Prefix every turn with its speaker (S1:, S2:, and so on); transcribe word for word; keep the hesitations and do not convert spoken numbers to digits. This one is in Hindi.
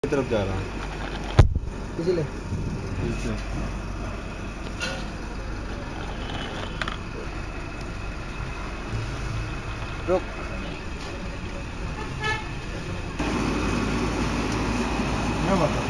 S1: तरफ जा रहा है
S2: इसलिए रुक
S1: मैं बता